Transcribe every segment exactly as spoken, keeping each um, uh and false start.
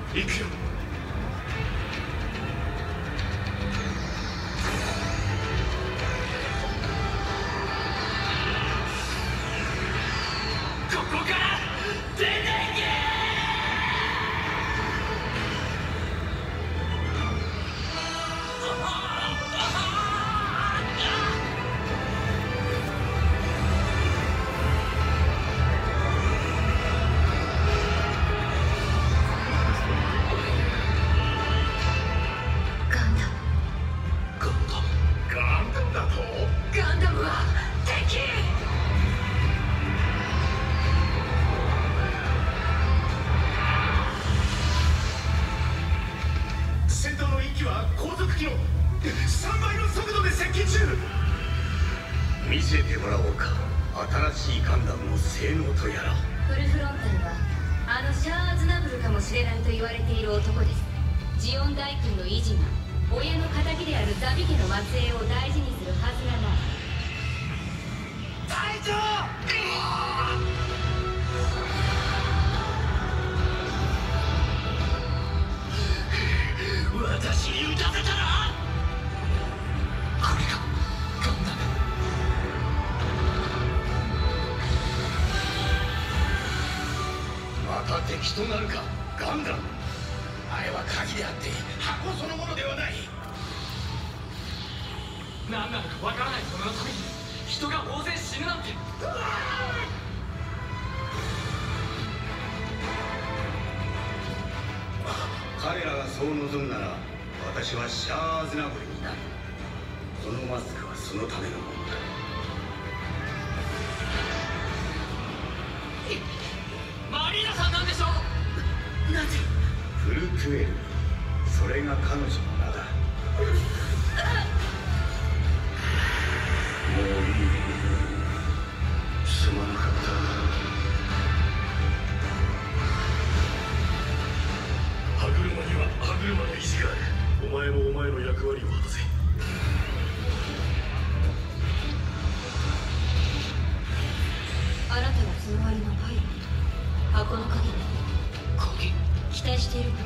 行くよ。ここから出ていけ。見せてもらおうか、新しいガンダムの性能とやら。 フルフロンタルはあのシャアーズナブルかもしれないと言われている男です。ジオン大君の維持が親の敵であるザビ家の末裔を大事にするはずがない。隊長、私に撃たせたらこれがガンダム。また敵となるか。ガンダム、あれは鍵であって箱そのものではない。何なのかわからないもののために人が大勢死ぬなんて。彼らがそう望むなら私はシャアーズナブルになる。このマスクはそのためのものだ。マリーナさんなんでしょう。なぜフルクエル、それが彼女の名だ。もういい、すまなかった。歯車には歯車の意地がある。お前もお前の役割を果たせ。あなたがつながりのパイロット、箱の鍵。鍵、期待している。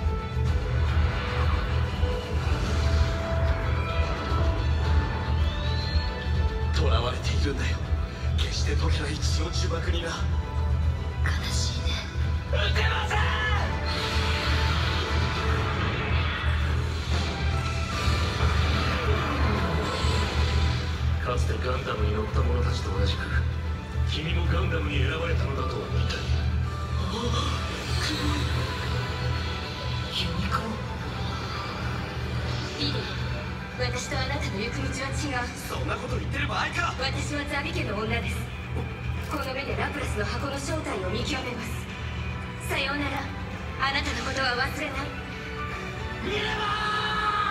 囚われているんだよ。決して解けない血の呪縛にな。悲しいね。撃てません。かつてガンダムに乗った者たちと同じく君もガンダムに選ばれたのだと思いたい。ユニコーン。ビリー、私とあなたの行く道は違う。そんなこと言ってる場合か。私はザビ家の女です。この目でラプラスの箱の正体を見極めます。さようなら。あなたのことは忘れない。ミレバー。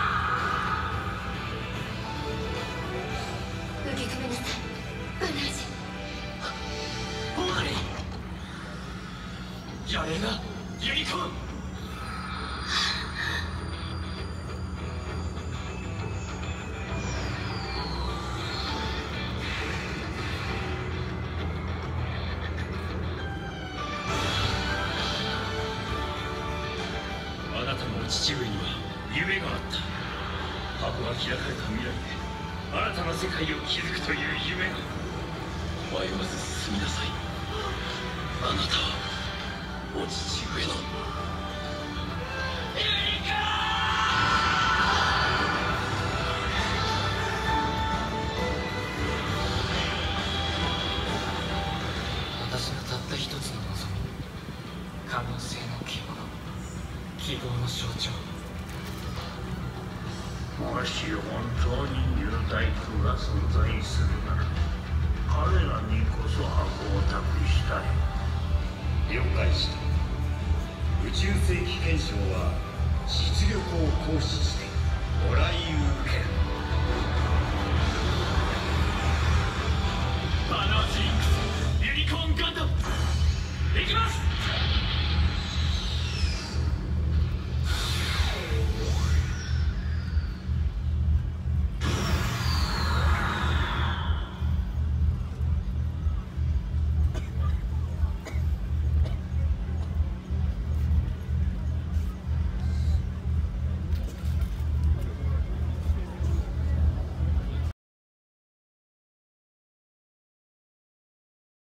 受け止めなさい、バナージ。オーレイ、やれな、ユニコーン。あなたの父上には夢があった。箱が開かれた未来で新たな世界を築くという夢が。迷わず進みなさい。あなたはお父上のユニコーン。私のたった一つの望み、可能性の希望、希望の象徴。もし本当にニュータイプが存在するなら彼らにこそ箱を託したい。了解した。宇宙世紀憲章は実力を行使してもらい受ける。